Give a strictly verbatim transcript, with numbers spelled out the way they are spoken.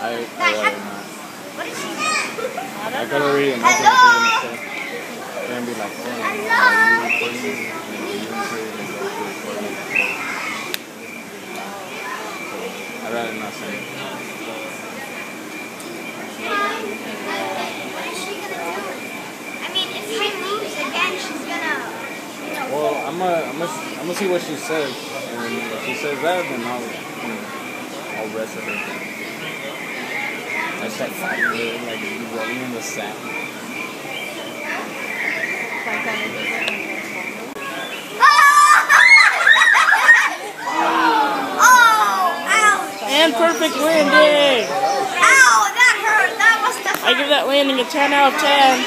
I, I rather not. What is she doing? I gotta read it. I'm gonna read it myself. They're gonna be like, oh, no, are you recording? And you use it and go to recording. I'd rather not say it. What is she gonna do? I mean, if she moves again, she's gonna. You know, well, I'm gonna, I'm gonna, I'm gonna see what she says, and if she says that, then I'll, you know, I'll rest her. I start fighting with her, like rolling in the sand. And perfect landing! Ow, that hurt. That must have hurt. I give that landing a ten out of ten.